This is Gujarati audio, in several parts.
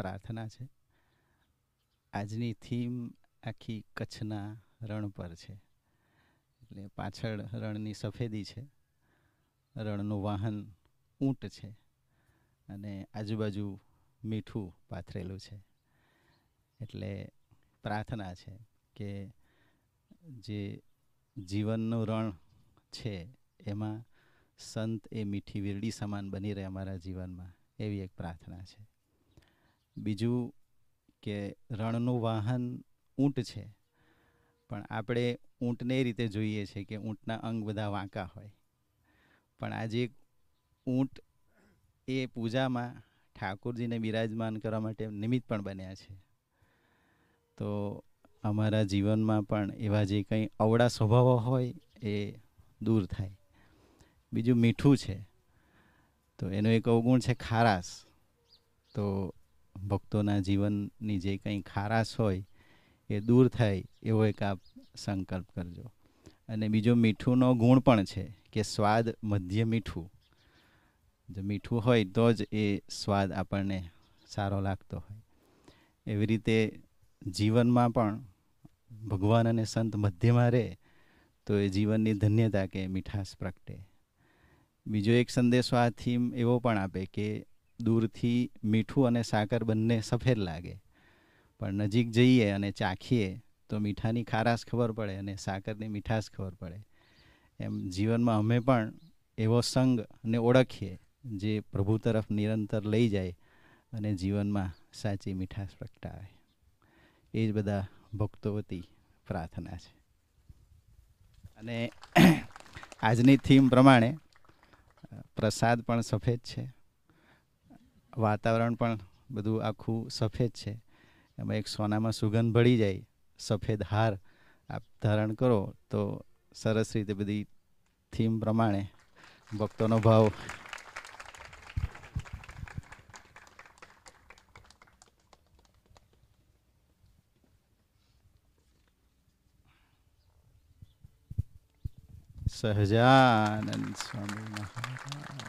પ્રાર્થના છે. આજની થીમ આખી કચ્છના રણ પર છે. એટલે પાછળ રણની સફેદી છે, રણનું વાહન ઊંટ છે અને આજુબાજુ મીઠું પાથરેલું છે. એટલે પ્રાર્થના છે કે જે જીવનનું રણ છે એમાં સંત એ મીઠી વીરડી સમાન બની રહે અમારા જીવનમાં, એવી એક પ્રાર્થના છે. બીજું કે રણનું વાહન ઊંટ છે, પણ આપણે ઊંટને એ રીતે જોઈએ છે કે ઊંટના અંગ બધા વાંકા હોય, પણ આજે ઊંટ એ પૂજામાં ઠાકોરજીને બિરાજમાન કરવા માટે નિમિત્ત પણ બન્યા છે. તો અમારા જીવનમાં પણ એવા જે કંઈ અવળા સ્વભાવો હોય એ દૂર થાય. બીજું મીઠું છે, તો એનો એક અવગુણ છે ખારાશ. તો ભક્તોના જીવનની જે કંઈ ખારાશ હોય એ દૂર થાય એવો એક આપ સંકલ્પ કરજો. અને બીજો મીઠુંનો ગુણ પણ છે કે સ્વાદ મધ્ય મીઠું. જો મીઠું હોય તો જ એ સ્વાદ આપણને સારો લાગતો હોય. એવી રીતે જીવનમાં પણ ભગવાન અને સંત મધ્યમાં રહે તો એ જીવનની ધન્યતા કે મીઠાશ પ્રગટે. બીજો એક સંદેશો આ થીમ એવો પણ આપે કે દૂરથી મીઠું અને સાકર બંને સફેદ લાગે, પણ નજીક જઈએ અને ચાખીએ તો મીઠાની ખારાશ ખબર પડે અને સાકરની મીઠાશ ખબર પડે. એમ જીવનમાં અમે પણ એવો સંગને ઓળખીએ જે પ્રભુ તરફ નિરંતર લઈ જાય અને જીવનમાં સાચી મીઠાશ પ્રગટાવે. એ જ બધા ભક્તો વતી પ્રાર્થના છે. અને આજની થીમ પ્રમાણે પ્રસાદ પણ સફેદ છે, વાતાવરણ પણ બધું આખું સફેદ છે. એમાં એક સોનામાં સુગંધ ભળી જાય, સફેદ હાર આપ ધારણ કરો તો સરસ રીતે બધી થીમ પ્રમાણે ભક્તોનો ભાવ સહજાનંદ સ્વામી મહારાજ.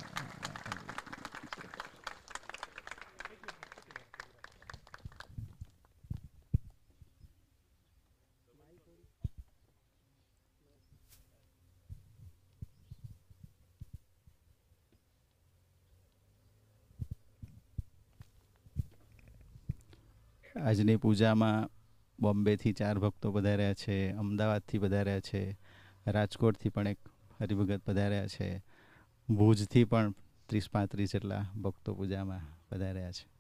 આજની પૂજામાં બોમ્બેથી 4 ભક્તો પધાર્યા છે, અમદાવાદથી પધાર્યા છે, રાજકોટથી પણ એક હરિભગત પધાર્યા છે, ભુજથી પણ 30-35 જેટલા ભક્તો પૂજામાં પધાર્યા છે.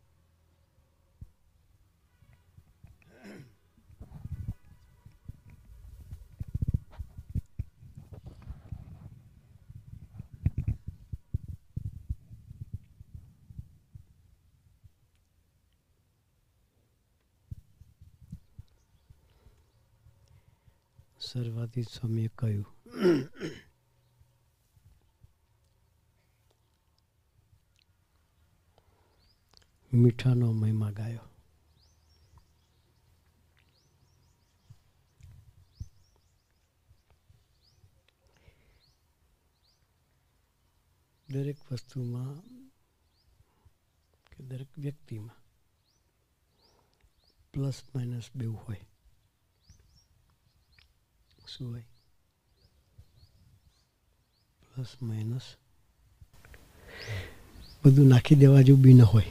સર્વાતીત સ્વામીએ કહ્યું, મીઠાનો મહિમા ગાયો. દરેક વસ્તુમાં કે દરેક વ્યક્તિમાં પ્લસ માઇનસ બેઉ હોય. શું હોય? Plus minus. બધું નાખી દેવા જેવું બી ન હોય.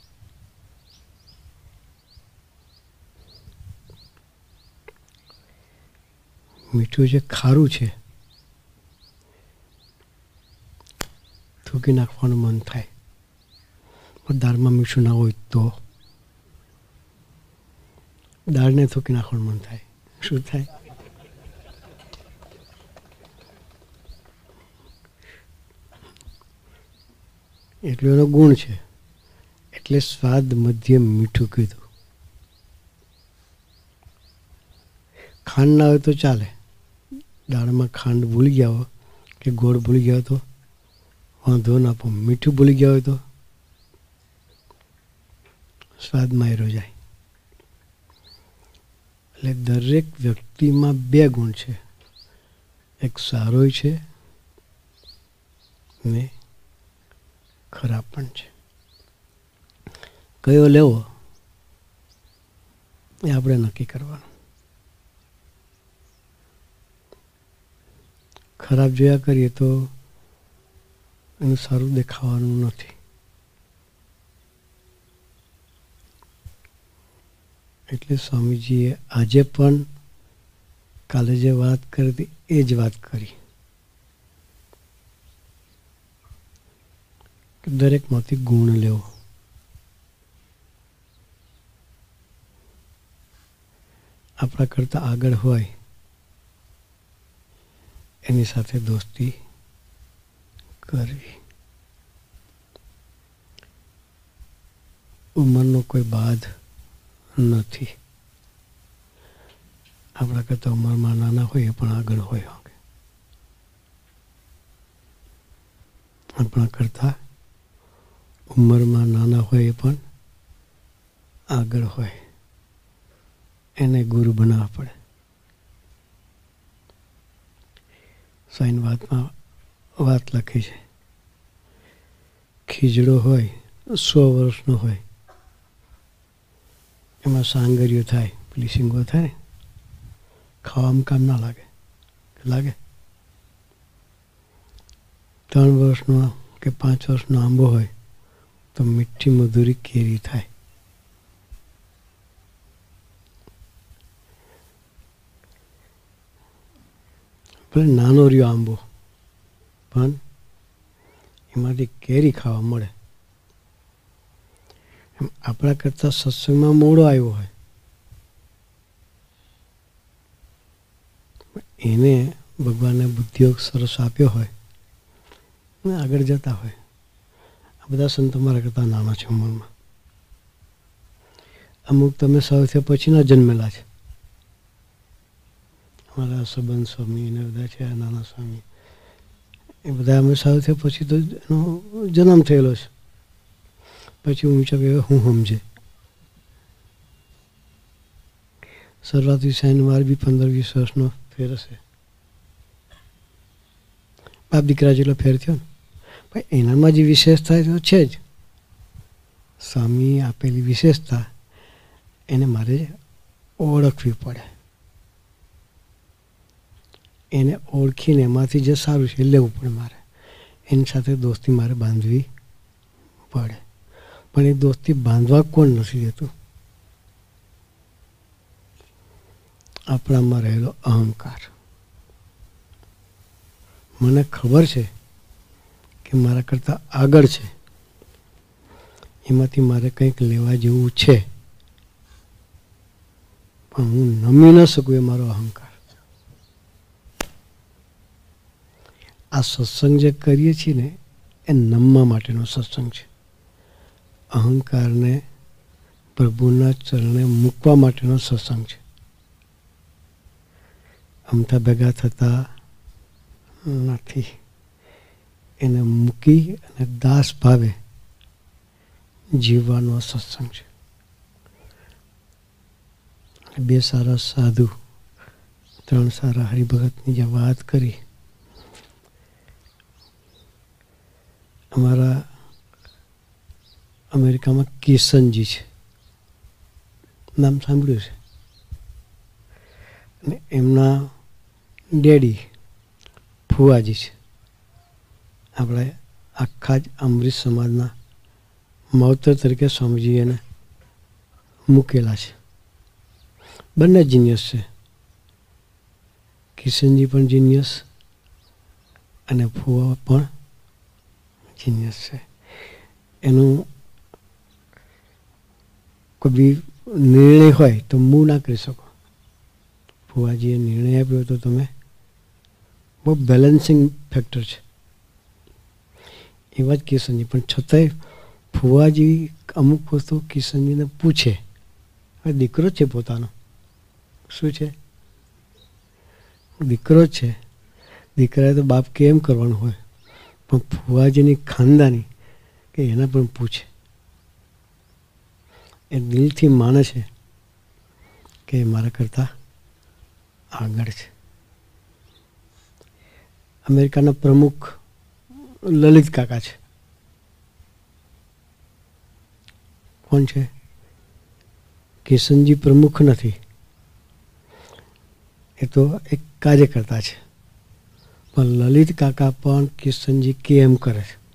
મીઠું જે ખારું છે, થૂકી નાખવાનું મન થાય. પણ દાળમાં મીઠું ના હોય તો દાળને થૂકી નાખવાનું મન થાય. શું થાય? એટલો એનો ગુણ છે. એટલે સ્વાદ મધ્યમ મીઠું કીધું. ખાંડ ના હોય તો ચાલે. દાળમાં ખાંડ ભૂલી ગયા હો કે ગોળ ભૂલી ગયા તો વાંધો ના પણ મીઠું ભૂલી ગયા હોય તો સ્વાદ માયરો જાય. એટલે દરેક વ્યક્તિમાં 2 ગુણ છે. એક સારો છે ને ખરાબ પણ છે. કયો લેવો એ આપણે નક્કી કરવાનું. ખરાબ જોયા કરીએ તો એનું સારું દેખાવાનું નથી. એટલે સ્વામીજીએ આજે પણ કાલે જે વાત કરી હતી એ જ વાત કરી કે દરેકમાંથી ગુણ લેવો. આપણા કરતાં આગળ હોય એની સાથે દોસ્તી કરવી. ઉંમરનો કોઈ બાદ નથી. આપણા કરતાં ઉંમરમાં નાના હોય એ પણ આગળ હોય. આપણા કરતાં ઉંમરમાં નાના હોય એ પણ આગળ હોય. એને ગુરુ બનાવવા પડે. સાઈન વાતમાં વાત લખી છે, ખીજડો હોય 100 વર્ષનો હોય, એમાં સાંગરીઓ થાય, પેલી શીંગો થાય ને, ખાવામાં કામ ના લાગે. લાગે 3 વર્ષનો કે 5 વર્ષનો આંબો હોય તો મીઠી મધુરી કેરી થાય. ભલે નાનો રહ્યો આંબો પણ એમાંથી કેરી ખાવા મળે. એમ આપણા કરતાં સત્સંગમાં મોડો આવ્યો હોય એને ભગવાને બુદ્ધિયોગ સરસ આપ્યો હોય અને આગળ જતા હોય. આ બધા સંતો મારા કરતાં નાના છે ઉંમરમાં. અમુક તમે સૌથી પછીના જન્મેલા છે. અમારા સંબંધ સ્વામી ને બધા છે, નાના સ્વામી, એ બધા અમે સૌથી પછી તો એનો જન્મ થયેલો છે. પછી ઊંચા કે હું સમજે. શરૂઆતી સાઈન વાર બી 15-20 વર્ષનો ફેર હશે. બાપ દીકરા જેટલો ફેર થયો ને. પણ એનામાં જે વિશેષતા તો છે જ. સ્વામી આપેલી વિશેષતા એને મારે ઓળખવી પડે. એને ઓળખીને એમાંથી જે સારું છે એ લેવું પડે મારે. એની સાથે દોસ્તી મારે બાંધવી પડે. પણ એ દોસ્તી બાંધવા કોણ નથી દેતું? આપણામાં રહેલો અહંકાર. મને ખબર છે કે મારા કરતાં આગળ છે, એમાંથી મારે કંઈક લેવા જેવું છે, પણ હું નમી ન શકું. એ મારો અહંકાર. આ સત્સંગ જે કરીએ છીએ ને એ નમવા માટેનો સત્સંગ છે. અહંકારને પ્રભુના ચરણે મૂકવા માટેનો સત્સંગ છે. અમથા ભેગા થતા નથી. એને મૂકી અને દાસ ભાવે જીવવાનો સત્સંગ છે. 2 સારા સાધુ, 3 સારા હરિભગતની જે વાત કરી, અમારા અમેરિકામાં કિશનજી છે, નામ સાંભળ્યું છે. અને એમના ડેડી ફુવાજી છે. આપણે આખા જ અમૃત સમાજના માવતર તરીકે સ્વામીજી એને મૂકેલા છે. બંને જીનિયસ છે. કિશનજી પણ જીનિયસ અને ફુવા પણ જીનિયસ છે. એનું કોઈ બી નિર્ણય હોય તો મૂળ ના કરી શકો. ફુવાજીએ નિર્ણય આપ્યો તો તમે બહુ બેલેન્સિંગ ફેક્ટર છે. એવા જ કિશનજી પણ છતાંય ફુવાજી અમુક વસ્તુ કિશનજીને પૂછે. હવે દીકરો છે પોતાનો, શું છે? દીકરો છે. દીકરાએ તો બાપ કેમ કરવાનું હોય, પણ ફુવાજીની ખાનદાની કે એના પણ પૂછે. એ દિલથી માને છે કે મારા કરતાં આગળ છે. અમેરિકાના પ્રમુખ લલિત કાકા છે. કોણ છે? કિશનજી પ્રમુખ નથી, એ તો એક કાર્યકર્તા છે, પણ લલિત કાકા પણ કિશનજી કે એમ કરે છે.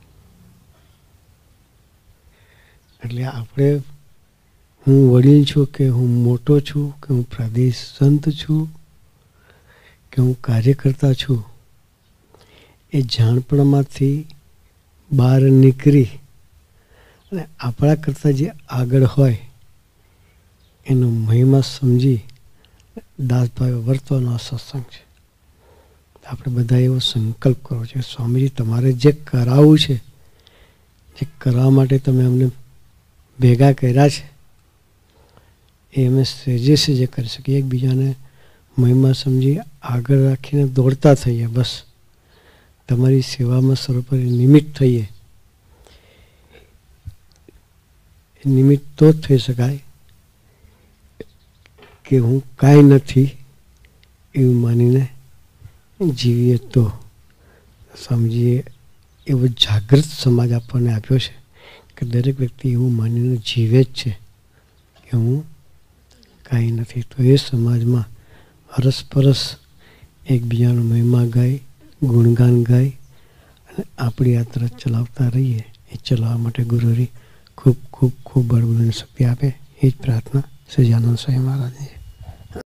એટલે આપણે, હું વડીલ છું કે હું મોટો છું કે હું પ્રદેશ સંત છું કે હું કાર્યકર્તા છું, એ જાણપણમાંથી બહાર નીકળી અને આપણા કરતાં જે આગળ હોય એનો મહિમા સમજી દાસભાઈ વર્તવાનો સત્સંગ છે. આપણે બધા એવો સંકલ્પ કરવો છે, સ્વામીજી તમારે જે કરાવવું છે, જે કરવા માટે તમે અમને ભેગા કર્યા છે, એ અમે સહેજે સહેજે કરી શકીએ. એકબીજાને મહિમા સમજી આગળ રાખીને દોડતા થઈએ. બસ તમારી સેવામાં સર્વોપરી નિમિત્ત થઈએ. નિમિત્ત તો જ થઈ શકાય કે હું કાંઈ નથી એવું માનીને જીવીએ તો. સ્વામીજીએ એવો જાગૃત સમાજ આપણને આપ્યો છે કે દરેક વ્યક્તિ એવું માનીને જીવે જ છે કે હું કાંઈ નથી. તો એ સમાજમાં અરસપરસ એકબીજાનો મહિમા ગાય, ગુણગાન ગાય અને આપણી યાત્રા ચલાવતા રહીએ. એ ચલાવવા માટે ગુરુરી ખૂબ ખૂબ ખૂબ બળ બુલંદ શક્તિ આપે, એ જ પ્રાર્થના સહજાનંદ સ્વામી મહારાજની.